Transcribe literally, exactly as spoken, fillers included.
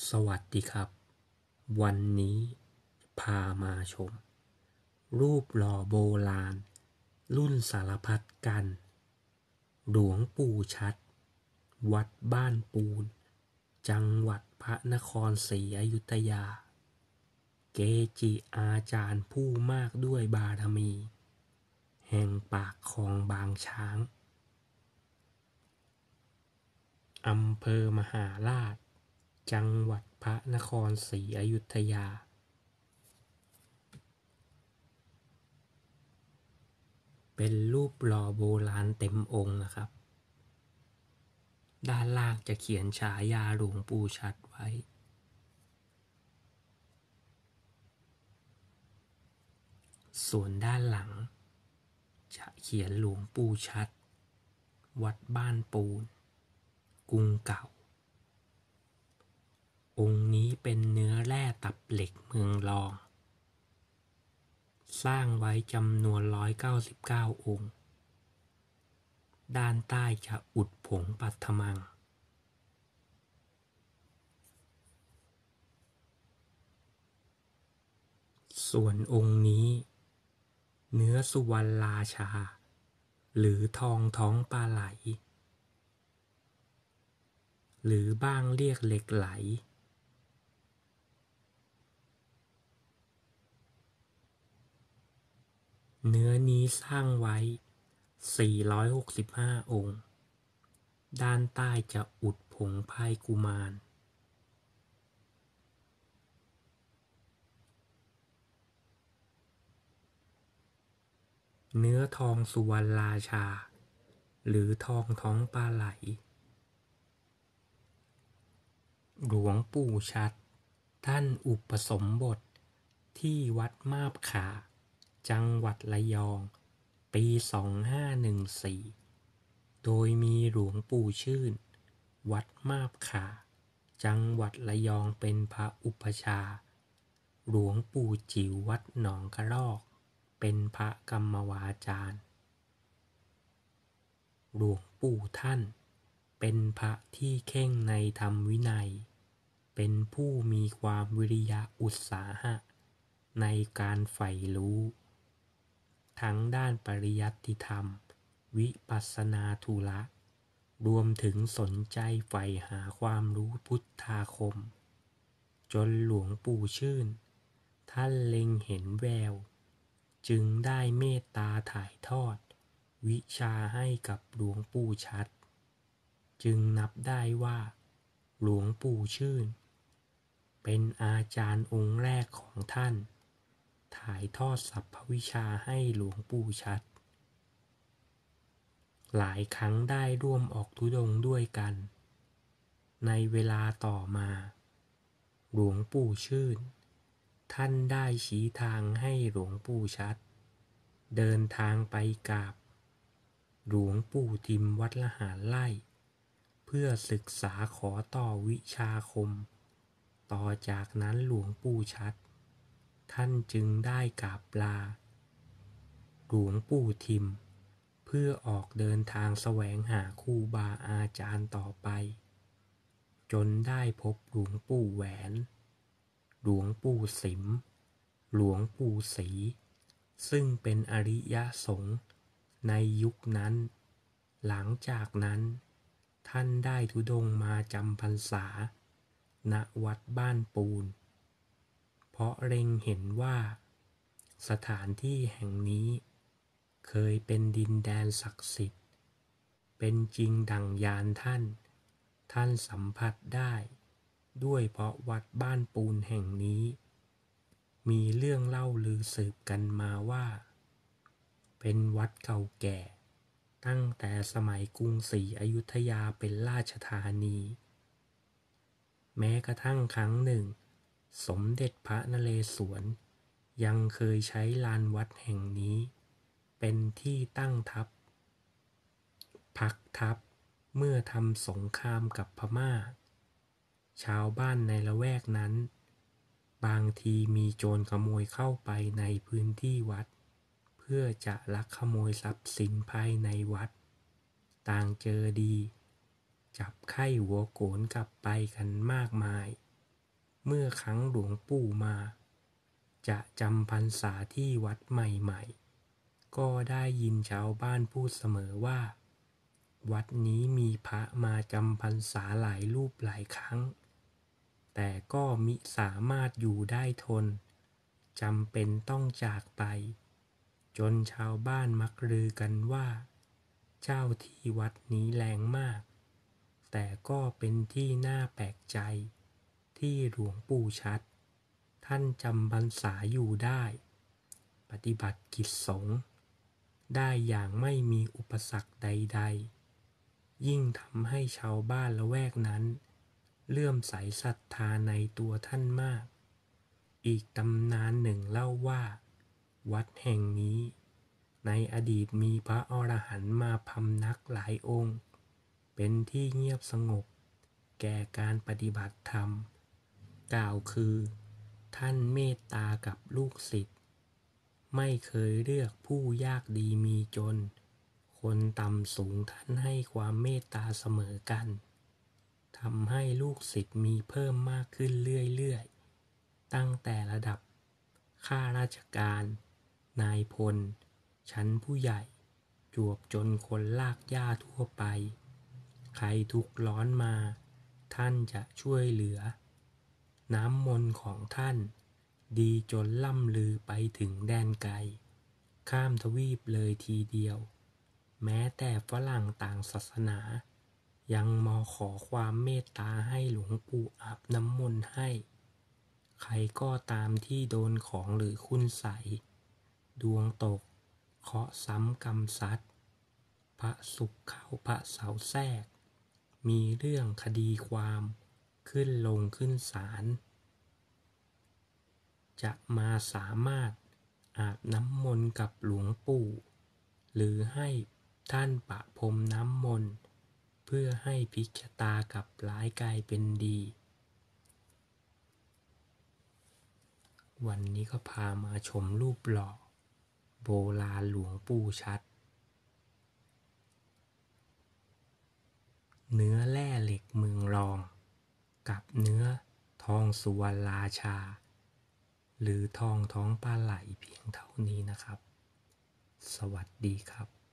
สวัสดีครับวันนี้พามาชมรูปหล่อโบราณรุ่นสารพัดกันหลวงปู่ชัดวัดบ้านปูนจังหวัดพระนครศรีอยุธยาเกจิอาจารย์ผู้มากด้วยบารมีแห่งปากคลองบางช้างอำเภอมหาราชจังหวัดพระนครศรีอยุธยาเป็นรูปหล่อโบราณเต็มองค์นะครับด้านล่างจะเขียนฉายาหลวงปู่ชัดไว้ส่วนด้านหลังจะเขียนหลวงปู่ชัดวัดบ้านปูนกรุงเก่าองค์นี้เป็นเนื้อแร่ตับเหล็กเมืองรองสร้างไว้จำนวนหนึ่งร้อยเก้าสิบเก้าองค์ด้านใต้จะอุดผงปัทมังส่วนองค์นี้เนื้อสุวรรณราชาหรือทองท้องปลาไหลหรือบ้างเรียกเหล็กไหลเนื้อนี้สร้างไว้สี่ร้อยหกสิบห้าองค์ด้านใต้จะอุดผงพายกุมารเนื้อทองสุวรรณราชาหรือทองท้องปลาไหลหลวงปู่ชัดท่านอุปสมบทที่วัดมาบขาจังหวัดระยองปีสองห้าหนึ่งสี่โดยมีหลวงปู่ชื่นวัดมาบขาจังหวัดระยองเป็นพระอุปชาหลวงปู่จิ๋ววัดหนองกระรอกเป็นพระกรรมวาจารย์หลวงปู่ท่านเป็นพระที่เข่งในธรรมวินัยเป็นผู้มีความวิริยะอุตสาหะในการใฝ่รู้ทั้งด้านปริยัติธรรมวิปัสสนาธุระรวมถึงสนใจใฝ่หาความรู้พุทธาคมจนหลวงปู่ชื่นท่านเล็งเห็นแววจึงได้เมตตาถ่ายทอดวิชาให้กับหลวงปู่ชัดจึงนับได้ว่าหลวงปู่ชื่นเป็นอาจารย์องค์แรกของท่านถ่ายทอดสรรพวิชาให้หลวงปู่ชัดหลายครั้งได้ร่วมออกธุดงค์ด้วยกันในเวลาต่อมาหลวงปู่ชื่นท่านได้ชี้ทางให้หลวงปู่ชัดเดินทางไปกราบหลวงปู่ทิมวัดละหารไร่เพื่อศึกษาขอต่อวิชาคมต่อจากนั้นหลวงปู่ชัดท่านจึงได้กราบลาหลวงปู่ทิมเพื่อออกเดินทางแสวงหาครูบาอาจารย์ต่อไปจนได้พบหลวงปู่แหวนหลวงปู่สิมหลวงปู่ศรีซึ่งเป็นอริยสงฆ์ในยุคนั้นหลังจากนั้นท่านได้ธุดงค์มาจำพรรษาณวัดบ้านปูนเพราะเล็งเห็นว่าสถานที่แห่งนี้เคยเป็นดินแดนศักดิ์สิทธิ์เป็นจริงดั่งยานท่านท่านสัมผัสได้ด้วยเพราะวัดบ้านปูนแห่งนี้มีเรื่องเล่าลือสืบกันมาว่าเป็นวัดเก่าแก่ตั้งแต่สมัยกรุงศรีอยุธยาเป็นราชธานีแม้กระทั่งครั้งหนึ่งสมเด็จพระนเรศวรยังเคยใช้ลานวัดแห่งนี้เป็นที่ตั้งทัพพักทัพเมื่อทำสงครามกับพม่าชาวบ้านในละแวกนั้นบางทีมีโจรขโมยเข้าไปในพื้นที่วัดเพื่อจะลักขโมยทรัพย์สินภายในวัดต่างเจอดีจับไข้หัวโกรนกลับไปกันมากมายเมื่อครั้งหลวงปู่มา จะจำพรรษาที่วัดใหม่ๆ ก็ได้ยินชาวบ้านพูดเสมอว่า วัดนี้มีพระมาจำพรรษาหลายรูปหลายครั้ง แต่ก็มิสามารถอยู่ได้ทน จำเป็นต้องจากไป จนชาวบ้านมักลือกันว่า เจ้าที่วัดนี้แรงมาก แต่ก็เป็นที่น่าแปลกใจที่หลวงปู่ชัดท่านจำพรรษาอยู่ได้ ปฏิบัติกิจสงฆ์ได้อย่างไม่มีอุปสรรคใดๆ ยิ่งทำให้ชาวบ้านละแวกนั้นเลื่อมใสศรัทธาในตัวท่านมาก อีกตำนานหนึ่งเล่าว่า วัดแห่งนี้ในอดีตมีพระอรหันต์มาพำนักหลายองค์ เป็นที่เงียบสงบแก่การปฏิบัติธรรม กล่าวคือ ท่านเมตตากับลูกศิษย์ไม่เคยเลือกผู้ยากดีมีจน คนต่ำสูงท่านให้ความเมตตาเสมอกันทำให้ลูกศิษย์มีเพิ่มมากขึ้นเรื่อยๆ ตั้งแต่ระดับข้าราชการ นายพล ชั้นผู้ใหญ่ จวบจนคนลากหญ้าทั่วไป ใครทุกข์ร้อนมา ท่านจะช่วยเหลือ น้ำมนต์ของท่านดีจนล่ำลือไปถึงแดนไกล ข้ามทวีปเลยทีเดียว แม้แต่ฝรั่งต่างศาสนา ยังมาขอความเมตตาให้หลวงปู่อาบน้ำมนต์ให้ ใครก็ตามที่โดนของหรือคุณไสยดวงตก เคราะห์ซ้ำกรรมซัด พระศุกร์เข้าพระเสาร์แทรก มีเรื่องคดีความขึ้นลงขึ้นศาล จะมาสามารถอาบน้ำมนต์กับหลวงปู่ หรือให้ท่านประพรมน้ำมนต์เพื่อให้พลิกชะตากลับร้ายกลายเป็นดี วันนี้ก็พามาชมรูปหล่อโบราณหลวงปู่ชัด เนื้อแร่เหล็กเมืองรอง กับเนื้อทองสุวรรณราชา หรือทองท้องปลาไหลเพียงเท่านี้นะครับ สวัสดีครับ